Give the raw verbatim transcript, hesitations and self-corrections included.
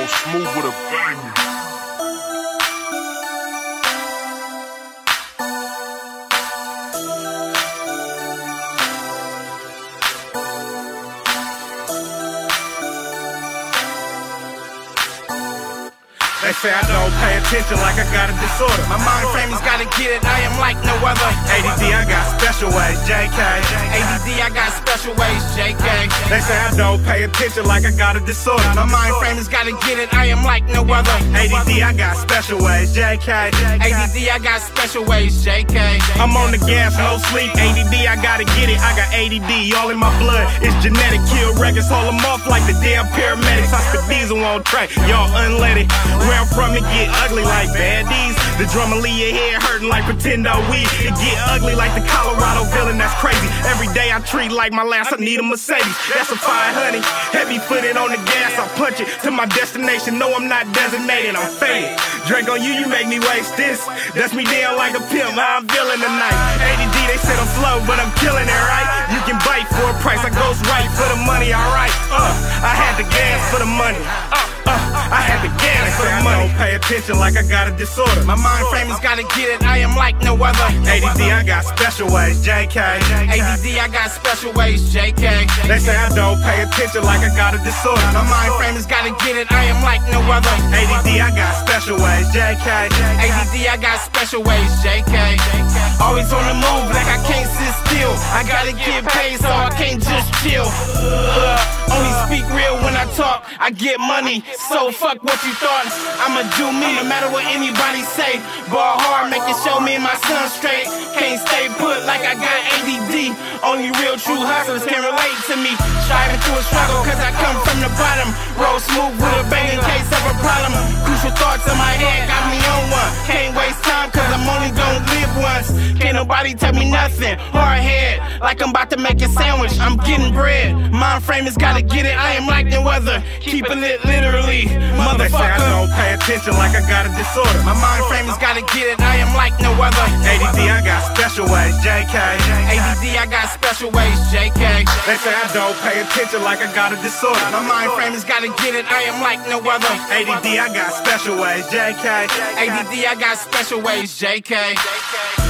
Roll smooth with a banger. They say I don't pay attention like I got a disorder. My mind frame has gotta get it, I am like no other. A D D, I got special ways, J K. A D D, I got special ways, J K. They say I don't pay attention like I got a disorder. My mind frame has gotta get it, I am like no other. A D D, I got special ways, J K. A D D, I got special ways, J K. I'm on the gas, no sleep. A D D, I gotta get it, I got A D D, all in my blood. It's genetic, kill records, hold them off like the damn paramedics. I spit diesel on track, y'all unleaded. Where I'm from, it get ugly like baddies. The drummer leave your head hurting like pretend weed. It get ugly like the Colorado villain, that's crazy. Every day I treat like my last, I need a Mercedes. That's a five hundred, heavy footed on the gas. I punch it to my destination, no I'm not designated, I'm faded. Drink on you, you make me waste this. That's me down like a pimp, how I'm feeling tonight. A D D, they said I'm slow, but I'm killing it, right? You can bite for a price, I goes right for the money, alright. Uh, I had the gas for the money. Uh, uh, I had the gas for the money. Don't pay attention like I got a disorder. My mind frame has gotta get it, I am like no other. A D D, I got special ways, J K. A D D, I got special ways, J K. They say I don't pay attention like I got a disorder. My mind frame has gotta get it, I am like no other. A D D, I got special ways, J K. A D D, I got special ways, J K. Always on the move like I can't sit still. I gotta get paid so I can't just chill. Uh, only speak real when I talk, I get money. So fuck what you thought, I'ma do me, no matter what anybody say. Ball hard, make it show me and my son straight. Can't stay put like I got A D D. Only real true hustlers can relate to me. Striving through a struggle cause I come from the bottom. Roll smooth with a bang in case of a problem. Crucial thoughts in my head got me on one. Can't waste time cause I'm only gonna live once. Can't nobody tell me nothing. Hard head, like I'm about to make a sandwich. I'm getting bread. Mind frame has gotta get it, I am like no other. Keeping it literally, motherfucker. They say I don't pay attention like I got a disorder. My mind frame has gotta get it, I am like no other. A D D, I got special ways, J K. A D D, I got special ways, J K. They say I don't pay attention like I got a disorder. My mind frame has gotta get it, I am like no other. A D D, I got special ways, J K. A D D, I got special ways, J K.